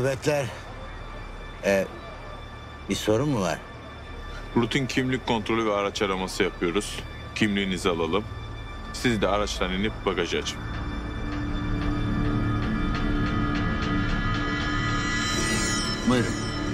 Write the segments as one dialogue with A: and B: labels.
A: Nöbetler. Bir sorun mu var?
B: Rutin kimlik kontrolü ve araç araması yapıyoruz. Kimliğinizi alalım. Siz de araçtan inip bagajı açın.
A: Buyurun.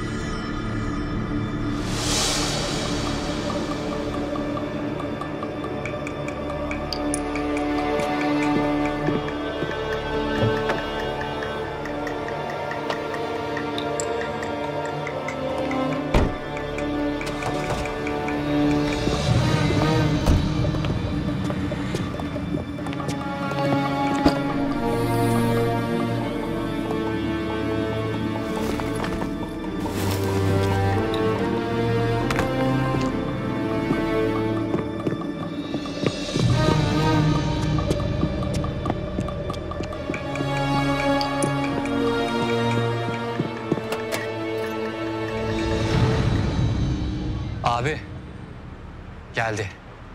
C: Abi, geldi.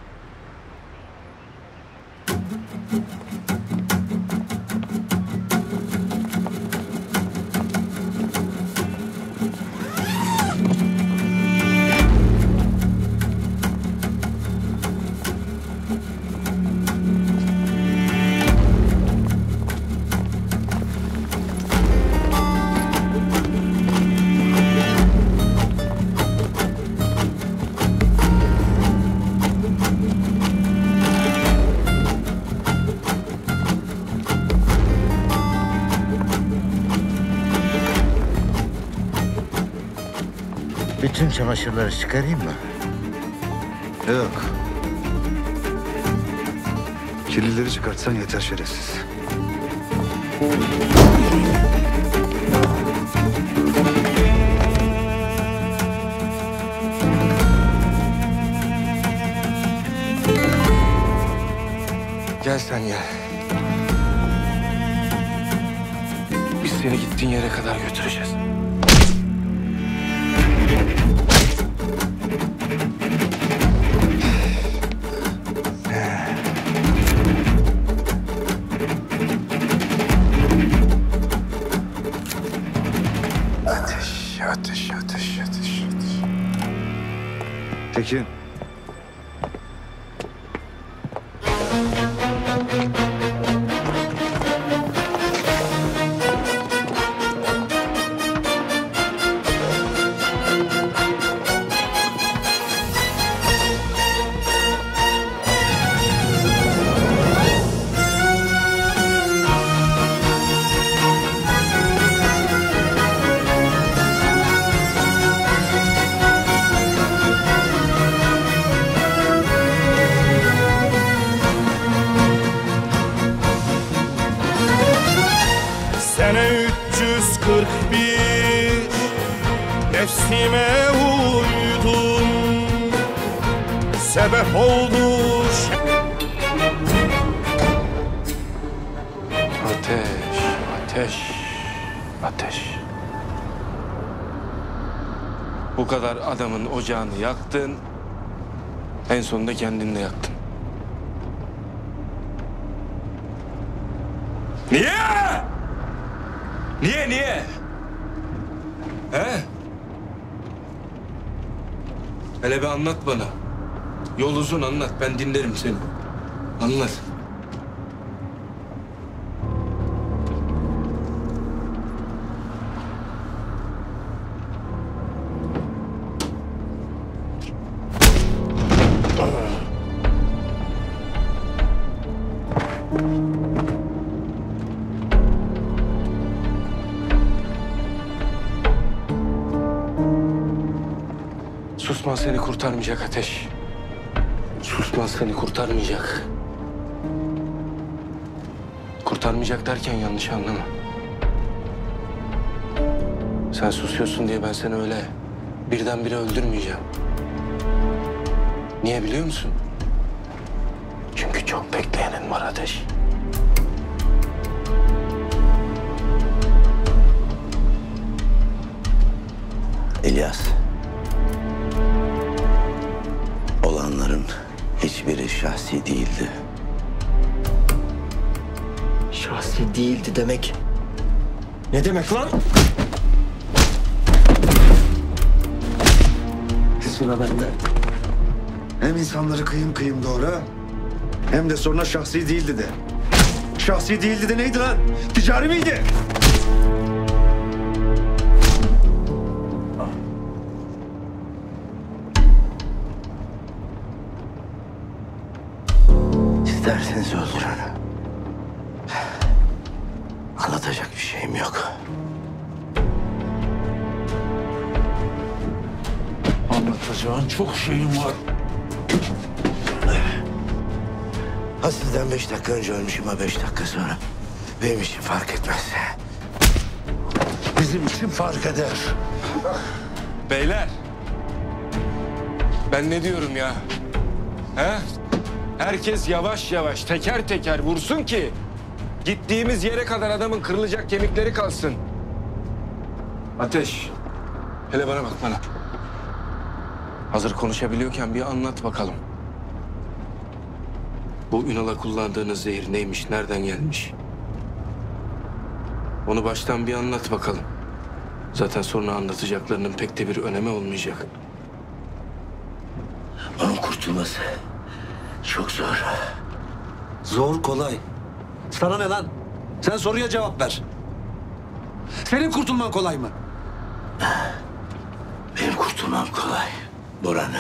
A: Bütün çamaşırları çıkarayım mı?
D: Yok. Kirlileri çıkartsan yeter şerefsiz.
C: Gel sen gel. Biz seni gittiğin yere kadar götüreceğiz. Ateş, ateş, ateş, ateş, ateş.
D: Tekin.
E: Sene 341 nefsime uydum, sebep oldu.
C: Ateş, ateş, ateş. Bu kadar adamın ocağını yaktın, en sonunda kendini de yaktın. Niye? Niye? He? Hele bir anlat bana. Yol uzun, anlat. Ben dinlerim seni. Anlat. Susman seni kurtarmayacak Ateş. Susman seni kurtarmayacak. Kurtarmayacak derken yanlış anlama. Sen susuyorsun diye ben seni öyle birdenbire öldürmeyeceğim. Niye biliyor musun? Çünkü çok bekleyenin var Ateş.
A: İlyas. Olanların hiçbiri şahsi değildi.
F: Şahsi değildi demek. Ne demek lan?
A: Sıra bende.
D: Hem insanları kıyım kıyım doğra, hem de sonra şahsi değildi de. Şahsi değildi de neydi lan? Ticari miydi?
A: İsterseniz öldürün. Anlatacak bir şeyim yok. Anlatacağın çok şeyim var. Ha sizden 5 dakika önce ölmüşüm, ha 5 dakika sonra. Benim için fark etmez. Bizim için fark eder.
C: Beyler. Ben ne diyorum ya? He? Herkes yavaş yavaş teker teker vursun ki gittiğimiz yere kadar adamın kırılacak kemikleri kalsın. Ateş. Hele bana bak bana. Hazır konuşabiliyorken bir anlat bakalım. Bu Ünal'a kullandığınız zehir neymiş, nereden gelmiş? Onu baştan bir anlat bakalım. Zaten sonra anlatacaklarının pek de bir önemi olmayacak.
A: Onun kurtulması çok zor.
F: Zor kolay. Sana ne lan? Sen soruya cevap ver. Senin kurtulman kolay mı?
A: Benim kurtulmam kolay. Boran.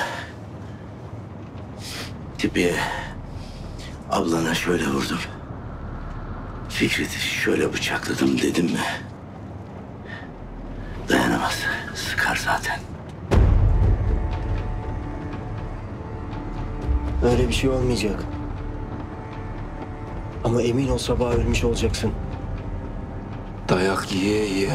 A: Tipiye ablana şöyle vurdum. Fikret'i şöyle bıçakladım dedim mi? Dayanamaz. Sıkar zaten.
G: Öyle bir şey olmayacak. Ama emin ol sabah ölmüş olacaksın.
C: Dayak yiye yiye.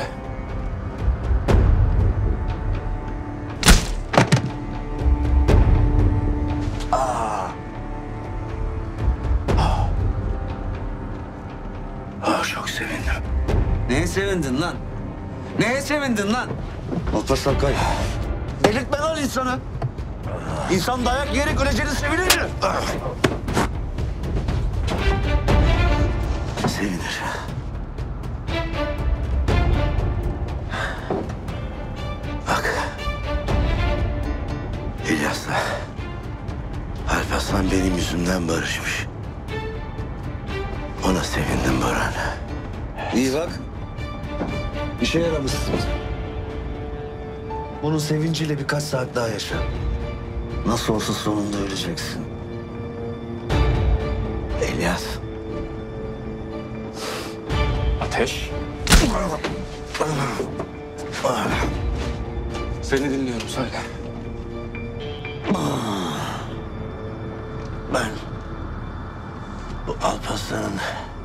A: Çok sevindim.
F: Neye sevindin lan? Neye sevindin lan?
D: Alparslan Kay.
F: Delirtme lan insanı. İnsan dayak yiyerek öleceğini sevinir mi?
A: Sevinir. Bak. İlyas'la Alparslan benim yüzümden barışmış. Ona sevindim Boran.
F: İyi bak. İşe yaramışsın.
A: Bunun sevinciyle birkaç saat daha yaşa. Nasıl olsa sonunda öleceksin. İlyas.
C: Ateş. Seni dinliyorum, söyle.
A: Ben bu Alparslan'ın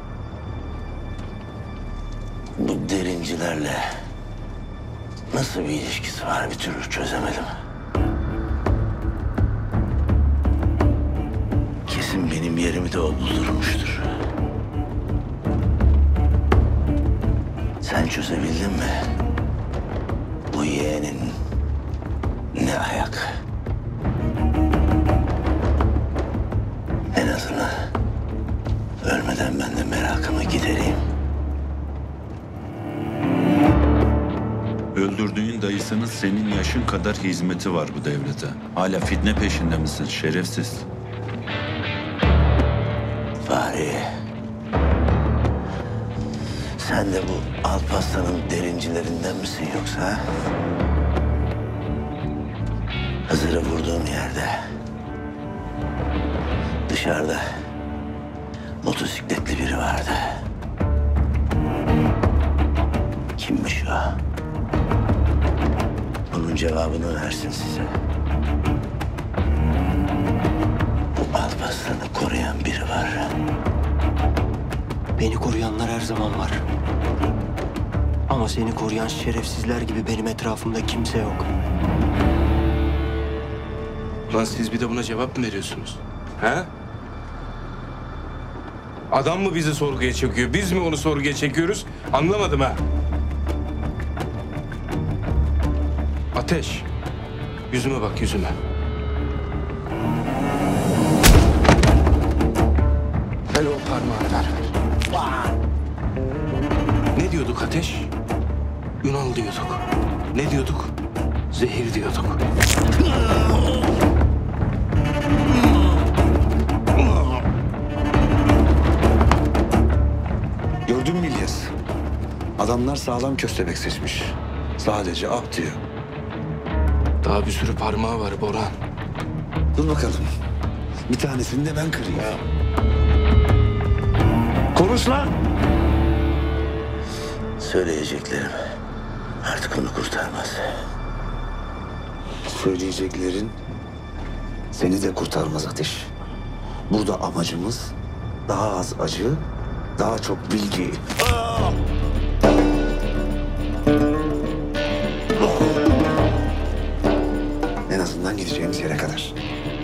A: bu derincilerle nasıl bir ilişkisi var bir türlü çözemedim. Kesin benim yerimi de o buldurmuştur. Sen çözebildin mi? Bu yeğenin ne ayak? En azından ölmeden ben de merakımı gidereyim.
H: Öldürdüğün dayısının senin yaşın kadar hizmeti var bu devlete. Hala fitne peşinde misin şerefsiz?
A: Fahri. Sen de bu Alparslan'ın derincilerinden misin yoksa? Ha? Hızır'ı vurduğum yerde. Dışarıda motosikletli biri vardı. Kimmiş o? Bunun cevabını versin size. Bu Alparslan'ı koruyan biri var.
G: Beni koruyanlar her zaman var. Ama seni koruyan şerefsizler gibi benim etrafımda kimse yok.
C: Ulan siz bir de buna cevap mı veriyorsunuz? He? Adam mı bizi sorguya çekiyor? Biz mi onu sorguya çekiyoruz? Anlamadım ha. Ateş. Yüzüme bak, yüzüme. Hele o parmağını ver. Ne diyorduk Ateş? Ünal diyorduk. Ne diyorduk?
G: Zehir diyorduk.
D: Gördün mü İlyas? Adamlar sağlam köstebek seçmiş. Sadece ah diyor.
G: Daha bir sürü parmağı var Boran.
D: Dur bakalım. Bir tanesini de ben kırayım. Konuş lan!
A: Söyleyeceklerim artık onu kurtarmaz.
D: Söyleyeceklerin seni de kurtarmaz Ateş. Burada amacımız daha az acı, daha çok bilgi. En azından gideceğimiz yere kadar.